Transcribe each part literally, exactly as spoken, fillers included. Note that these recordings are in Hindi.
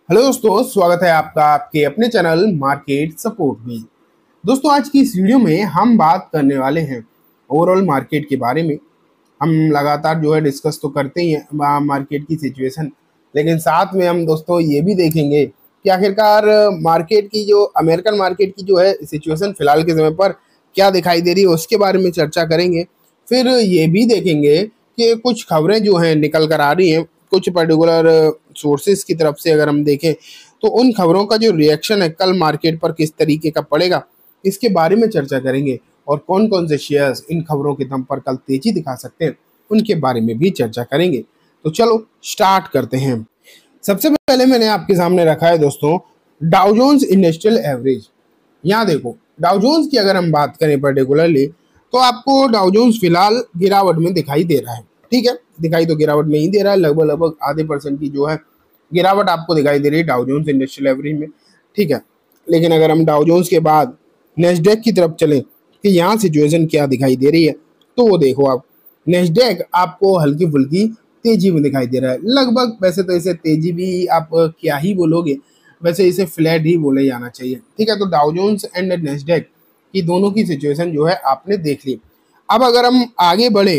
हेलो दोस्तों, स्वागत है आपका आपके अपने चैनल मार्केट सपोर्ट में। दोस्तों, आज की इस वीडियो में हम बात करने वाले हैं ओवरऑल मार्केट के बारे में। हम लगातार जो है डिस्कस तो करते ही हैं मार्केट की सिचुएशन, लेकिन साथ में हम दोस्तों ये भी देखेंगे कि आखिरकार मार्केट की जो अमेरिकन मार्केट की जो है सिचुएशन फिलहाल के समय पर क्या दिखाई दे रही है, उसके बारे में चर्चा करेंगे। फिर ये भी देखेंगे कि कुछ खबरें जो हैं निकल कर आ रही हैं कुछ पर्टिकुलर सोर्सेज की तरफ से। अगर हम देखें तो उन खबरों का जो रिएक्शन है कल मार्केट पर किस तरीके का पड़ेगा, इसके बारे में चर्चा करेंगे। और कौन कौन से शेयर्स इन खबरों के दम पर कल तेजी दिखा सकते हैं, उनके बारे में भी चर्चा करेंगे। तो चलो स्टार्ट करते हैं। सबसे पहले मैंने आपके सामने रखा है दोस्तों डाउ जोन्स इंडस्ट्रियल एवरेज। यहाँ देखो, डाउ जोन्स की अगर हम बात करें पर्टिकुलरली तो आपको डाउ जोन्स फिलहाल गिरावट में दिखाई दे रहा है। ठीक है, दिखाई तो गिरावट में ही दे रहा है, लगभग लगभग आधे परसेंट की जो है गिरावट आपको दिखाई दे रही है डाउ जोन्स इंडस्ट्रियल एवरेज में। ठीक है, लेकिन अगर हम डाउ जोन्स के बाद नेस्डेक की तरफ चलें कि यहाँ सिचुएशन क्या दिखाई दे रही है, तो वो देखो आप, नेस्डेक आपको हल्की फुल्की तेजी में दिखाई दे रहा है लगभग। वैसे तो इसे तेजी भी आप क्या ही बोलोगे, वैसे इसे फ्लैट ही बोले जाना चाहिए। ठीक है, तो डाउ जोन्स एंड नेस्डेक की दोनों की सिचुएशन जो है आपने देख ली। अब अगर हम आगे बढ़े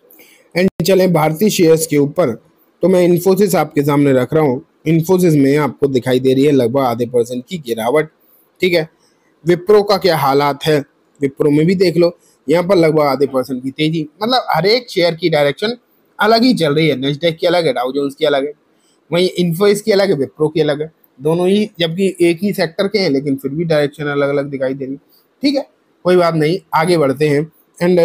एंड चले भारतीय शेयर्स के ऊपर, तो मैं इन्फोसिस आपके सामने रख रहा हूँ। इन्फोसिस में आपको दिखाई दे रही है लगभग आधे परसेंट की गिरावट। ठीक है, विप्रो का क्या हालात है, विप्रो में भी देख लो, यहाँ पर लगभग आधे परसेंट की तेजी। मतलब हर एक शेयर की डायरेक्शन अलग ही चल रही है। नेस्डेक की अलग है, डाउ जोन्स की अलग है, वहीं इन्फोसिस की अलग है, विप्रो की अलग है। दोनों ही जबकि एक ही सेक्टर के हैं, लेकिन फिर भी डायरेक्शन अलग अलग दिखाई दे रही है। ठीक है, कोई बात नहीं, आगे बढ़ते हैं and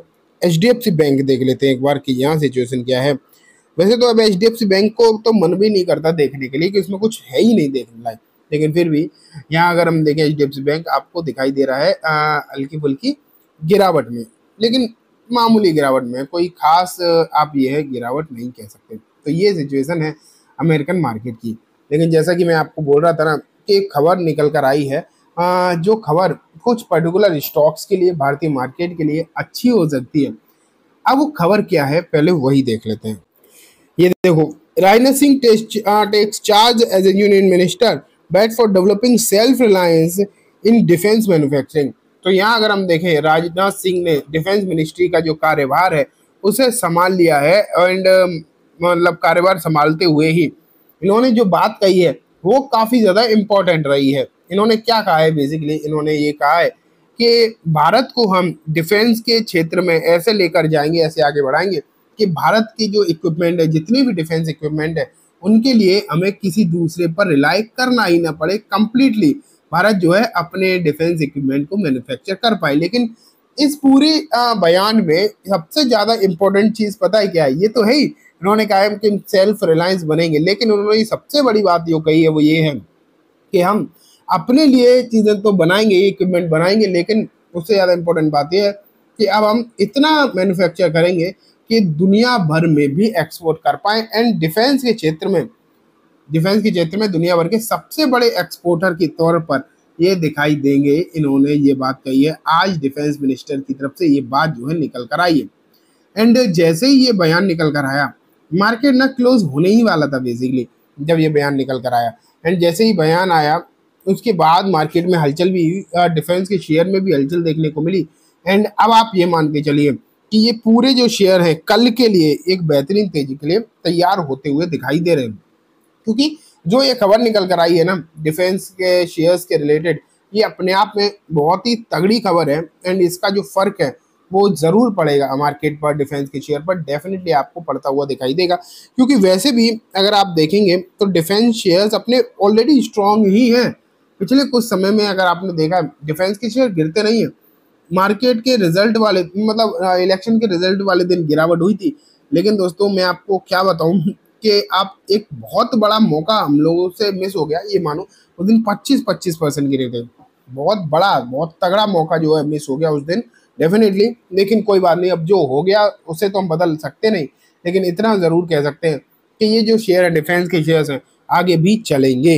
H D F C bank देख लेते हैं एक बार कि यहाँ सिचुएशन क्या है। वैसे तो अब H D F C bank को तो मन भी नहीं करता देखने के लिए कि इसमें कुछ है ही नहीं देखने लायक, लेकिन फिर भी यहाँ अगर हम देखें H D F C bank आपको दिखाई दे रहा है हल्की फुल्की गिरावट में, लेकिन मामूली गिरावट में, कोई खास आप ये है गिरावट नहीं कह सकते। तो ये सिचुएशन है अमेरिकन मार्केट की। लेकिन जैसा कि मैं आपको बोल रहा था ना कि एक खबर निकल कर आई है, आ, जो खबर कुछ पर्टिकुलर स्टॉक्स के लिए, भारतीय मार्केट के लिए अच्छी हो सकती है। अब वो खबर क्या है पहले वही देख लेते हैं। ये देखो, Rajnath Singh takes charge as a union minister bat for developing self reliance in defence manufacturing. तो यहाँ अगर हम देखें, राजनाथ सिंह ने डिफेंस मिनिस्ट्री का जो कार्यभार है उसे संभाल लिया है एंड मतलब कार्यभार संभालते हुए ही इन्होंने जो बात कही है वो काफ़ी ज़्यादा इम्पोर्टेंट रही है। इन्होंने क्या कहा है, बेसिकली इन्होंने ये कहा है कि भारत को हम डिफेंस के क्षेत्र में ऐसे लेकर जाएंगे, ऐसे आगे बढ़ाएंगे कि भारत की जो इक्विपमेंट है, जितनी भी डिफेंस इक्विपमेंट है, उनके लिए हमें किसी दूसरे पर रिलाई करना ही ना पड़े। कंप्लीटली भारत जो है अपने डिफेंस इक्विपमेंट को मैन्युफैक्चर कर पाए। लेकिन इस पूरे बयान में सबसे ज़्यादा इम्पोर्टेंट चीज़ पता है क्या है? ये तो है ही, इन्होंने कहा है कि सेल्फ रिलायंस बनेंगे, लेकिन उन्होंने सबसे बड़ी बात जो कही है वो ये है कि हम अपने लिए चीज़ें तो बनाएंगे, इक्विपमेंट बनाएंगे, लेकिन उससे ज़्यादा इम्पोर्टेंट बात यह है कि अब हम इतना मैन्युफैक्चर करेंगे कि दुनिया भर में भी एक्सपोर्ट कर पाएँ। एंड डिफेंस के क्षेत्र में डिफेंस के क्षेत्र में दुनिया भर के सबसे बड़े एक्सपोर्टर के तौर पर ये दिखाई देंगे। इन्होंने ये बात कही है, आज डिफेंस मिनिस्टर की तरफ से ये बात जो है निकल कर आई है। एंड जैसे ही ये बयान निकल कर आया, मार्केट ना क्लोज होने ही वाला था बेसिकली जब ये बयान निकल कर आया। एंड जैसे ही बयान आया उसके बाद मार्केट में हलचल भी हुई, डिफेंस के शेयर में भी हलचल देखने को मिली। एंड अब आप ये मान के चलिए कि ये पूरे जो शेयर हैं कल के लिए एक बेहतरीन तेजी के लिए तैयार होते हुए दिखाई दे रहे हैं, क्योंकि जो ये खबर निकल कर आई है ना डिफेंस के शेयर्स के रिलेटेड, ये अपने आप में बहुत ही तगड़ी खबर है। एंड इसका जो फर्क है वो ज़रूर पड़ेगा मार्केट पर, डिफेंस के शेयर पर डेफिनेटली आपको पड़ता हुआ दिखाई देगा। क्योंकि वैसे भी अगर आप देखेंगे तो डिफेंस शेयर्स अपने ऑलरेडी स्ट्रांग ही हैं। पिछले कुछ समय में अगर आपने देखा, डिफेंस के शेयर गिरते नहीं हैं। मार्केट के रिजल्ट वाले, मतलब इलेक्शन के रिजल्ट वाले दिन गिरावट हुई थी, लेकिन दोस्तों मैं आपको क्या बताऊं कि आप एक बहुत बड़ा मौका हम लोगों से मिस हो गया। ये मानो उस दिन पच्चीस पच्चीस परसेंट गिरे थे, बहुत बड़ा बहुत तगड़ा मौका जो है मिस हो गया उस दिन डेफिनेटली। लेकिन कोई बात नहीं, अब जो हो गया उसे तो हम बदल सकते नहीं, लेकिन इतना ज़रूर कह सकते हैं कि ये जो शेयर है डिफेंस के शेयर्स हैं आगे भी चलेंगे।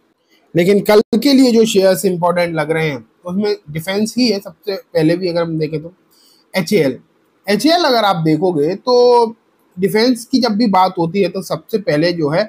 लेकिन कल के लिए जो शेयर्स इंपॉर्टेंट लग रहे हैं उसमें डिफेंस ही है सबसे पहले भी। अगर हम देखें तो H A L H A L अगर आप देखोगे तो डिफेंस की जब भी बात होती है तो सबसे पहले जो है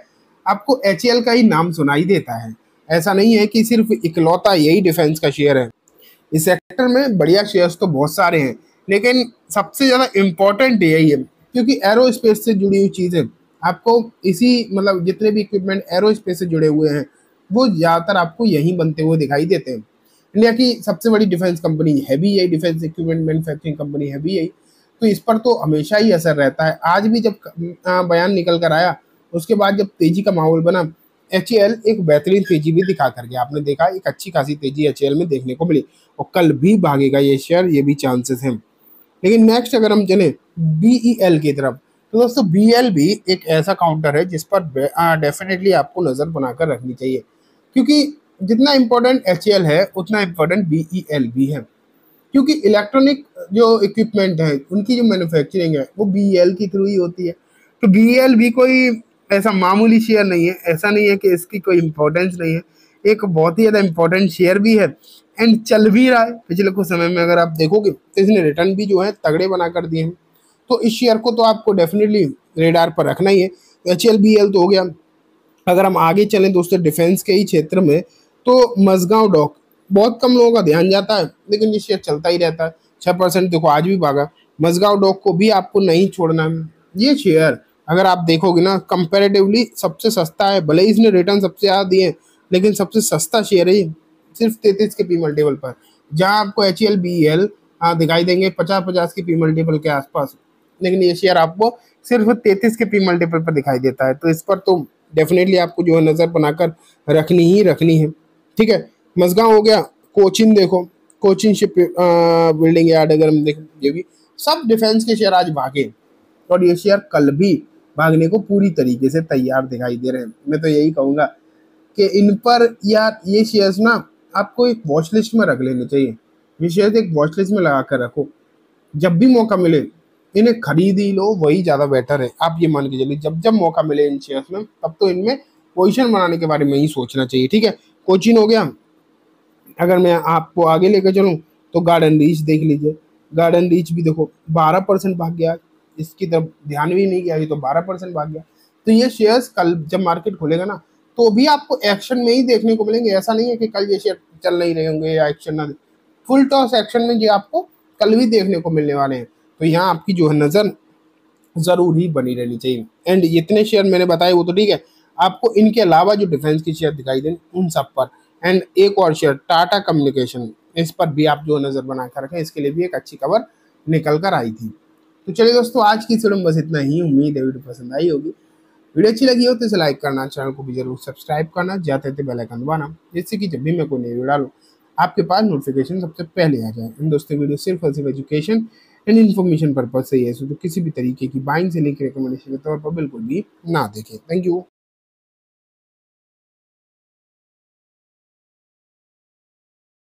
आपको एच ए एल का ही नाम सुनाई देता है। ऐसा नहीं है कि सिर्फ इकलौता यही डिफेंस का शेयर है। इस सेक्टर में बढ़िया शेयर्स तो बहुत सारे हैं, लेकिन सबसे ज़्यादा इम्पोर्टेंट यही है क्योंकि एरोस्पेस से जुड़ी हुई चीज़ें आपको इसी मतलब जितने भी इक्विपमेंट एरोस्पेस से जुड़े हुए हैं वो ज़्यादातर आपको यहीं बनते हुए दिखाई देते हैं। इंडिया की सबसे बड़ी डिफेंस कंपनी है भी यही, डिफेंस इक्विपमेंट मैन्युफैक्चरिंग कंपनी है भी यही, तो इस पर तो हमेशा ही असर रहता है। आज भी जब बयान निकल कर आया उसके बाद जब तेजी का माहौल बना, एच ए एल एक बेहतरीन तेजी भी दिखा कर गया। आपने देखा एक अच्छी खासी तेजी एच ए एल में देखने को मिली और कल भी भागेगा ये शेयर, ये भी चांसेस हैं। लेकिन नेक्स्ट अगर हम चलें बी ई एल की तरफ, तो दोस्तों बी एल भी एक ऐसा काउंटर है जिस पर डेफिनेटली आपको नज़र बनाकर रखनी चाहिए क्योंकि जितना इम्पोर्टेंट एच ए एल है उतना इम्पोर्टेंट बी ई एल भी है क्योंकि इलेक्ट्रॉनिक जो इक्विपमेंट है उनकी जो मैन्युफैक्चरिंग है वो बी ई एल के थ्रू ही होती है। तो बी ई एल भी कोई ऐसा मामूली शेयर नहीं है, ऐसा नहीं है कि इसकी कोई इम्पोर्टेंस नहीं है, एक बहुत ही ज़्यादा इम्पोर्टेंट शेयर भी है एंड चल भी रहा है। पिछले कुछ समय में अगर आप देखोगे तो इसने रिटर्न भी जो है तगड़े बना कर दिए हैं, तो इस शेयर को तो आपको डेफिनेटली रेडार पर रखना ही है। एच एल बी एल तो हो गया। अगर हम आगे चलें दोस्तों डिफेंस के ही क्षेत्र में, तो मझगांव डॉक बहुत कम लोगों का ध्यान जाता है, लेकिन ये शेयर चलता ही रहता है। छः परसेंट देखो आज भी भागा। मझगांव डॉक को भी आपको नहीं छोड़ना है। ये शेयर अगर आप देखोगे ना कंपैरेटिवली सबसे सस्ता है, भले ही इसने रिटर्न सबसे ज़्यादा दिए लेकिन सबसे सस्ता शेयर है ये, सिर्फ तैंतीस के पी मल्टीपल पर, जहाँ आपको एच एल बी एल दिखाई देंगे पचास पचास के पी मल्टीपल के आसपास, लेकिन ये शेयर आपको सिर्फ तैंतीस के पी मल्टीपल पर दिखाई देता है। तो इस पर तो डेफिनेटली आपको जो है नज़र बनाकर रखनी ही रखनी है। ठीक है, मझगांव हो गया। कोचिन देखो, कोचिन शिप बिल्डिंग यार्ड अगर हम देखें, ये भी सब डिफेंस के शेयर आज भागे और ये शेयर कल भी भागने को पूरी तरीके से तैयार दिखाई दे रहे हैं। मैं तो यही कहूँगा कि इन पर यार ये शेयर्स ना आपको एक वॉच लिस्ट में रख लेने चाहिए। ये शेयर्स एक वॉच लिस्ट में लगा कर रखो, जब भी मौका मिले इन्हें खरीद ही लो, वही ज़्यादा बेटर है। आप ये मान के चलिए जब जब मौका मिले इन शेयर्स में तब तो इनमें पोजीशन बनाने के बारे में ही सोचना चाहिए। ठीक है, कोचिन हो गया। अगर मैं आपको आगे लेकर चलूँ तो गार्डन रीच देख लीजिए। गार्डन रीच भी देखो बारह परसेंट भाग गया, इसकी तरफ ध्यान भी नहीं किया, ये तो बारह परसेंट भाग गया। तो ये शेयर्स कल जब मार्केट खुलेगा ना तो भी आपको एक्शन में ही देखने को मिलेंगे। ऐसा नहीं है कि कल ये शेयर चल नहीं रहे होंगे या एक्शन ना दे, फुल टॉस एक्शन में ये आपको कल भी देखने को मिलने वाले हैं। तो यहाँ आपकी जो है नज़र ज़रूर ही बनी रहनी चाहिए। एंड जितने शेयर मैंने बताए वो तो ठीक है, आपको इनके अलावा जो डिफेंस की शेयर दिखाई दें उन सब पर, एंड एक और शेयर टाटा कम्युनिकेशन, इस पर भी आप जो नज़र बना कर रखें, इसके लिए भी एक अच्छी खबर निकल कर आई थी। तो चलिए दोस्तों आज की वीडियो में बस इतना ही। उम्मीद है वीडियो पसंद आई होगी। वीडियो अच्छी लगी हो तो इसे लाइक करना, चैनल को भी जरूर सब्सक्राइब करना, जाते थे बेल आइकन दबाना, जिससे कि जब भी मैं कोई नई वीडियो डालूँ आपके पास नोटिफिकेशन सबसे पहले आ जाए। इन दोस्तों वीडियो सिर्फ और सिर्फ एजुकेशन एंड इन्फॉर्मेशन पर्पज से ही है, तो किसी भी तरीके की बाइंग से लिंक रिकमेंडेशन के तौर पर बिल्कुल भी ना देखें। Thank you.